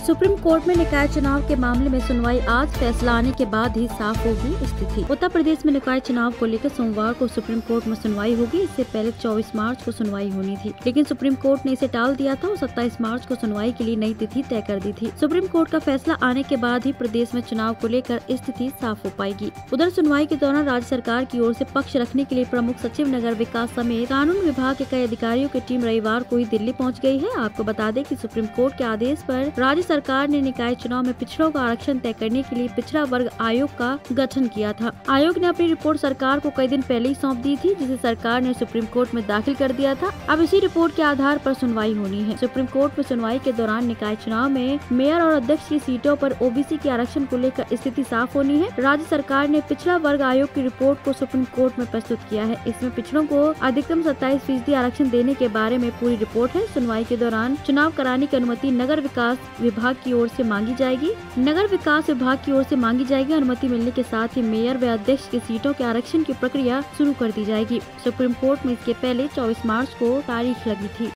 Supreme court में निकाय चुनाव के मामले में सुनवाई आज फैसला आने के बाद ही साफ होगी स्थिति। उत्तर प्रदेश में निकाय चुनाव को लेकर सोमवार को सुप्रीम कोर्ट में सुनवाई होगी। इससे पहले 24 मार्च को सुनवाई होनी थी, लेकिन सुप्रीम कोर्ट ने इसे टाल दिया था और 27 मार्च को सुनवाई के लिए नई तिथि तय कर दी थी। सुप्रीम कोर्ट का फैसला आने के बाद ही प्रदेश में चुनाव को लेकर स्थिति साफ हो पाएगी। उधर सुनवाई के दौरान राज्य सरकार की ओर से पक्ष रखने के लिए प्रमुख सचिव नगर विकास समेत कानून विभाग के कई अधिकारियों की टीम रविवार को ही दिल्ली पहुँच गयी है। आपको बता दें कि सुप्रीम कोर्ट के आदेश पर राज्य सरकार ने निकाय चुनाव में पिछड़ों का आरक्षण तय करने के लिए पिछड़ा वर्ग आयोग का गठन किया था। आयोग ने अपनी रिपोर्ट सरकार को कई दिन पहले ही सौंप दी थी, जिसे सरकार ने सुप्रीम कोर्ट में दाखिल कर दिया था। अब इसी रिपोर्ट के आधार पर सुनवाई होनी है। सुप्रीम कोर्ट में सुनवाई के दौरान निकाय चुनाव में मेयर और अध्यक्ष की सीटों पर ओबीसी के आरक्षण को लेकर स्थिति साफ होनी है। राज्य सरकार ने पिछड़ा वर्ग आयोग की रिपोर्ट को सुप्रीम कोर्ट में प्रस्तुत किया है। इसमें पिछड़ों को अधिकतम 27% आरक्षण देने के बारे में पूरी रिपोर्ट है। सुनवाई के दौरान चुनाव कराने की अनुमति नगर विकास विभाग की ओर से मांगी जाएगी। नगर विकास विभाग की ओर से मांगी जाएगी। अनुमति मिलने के साथ ही मेयर व अध्यक्ष की सीटों के आरक्षण की प्रक्रिया शुरू कर दी जाएगी। सुप्रीम कोर्ट में इसके पहले 24 मार्च को तारीख लगी थी।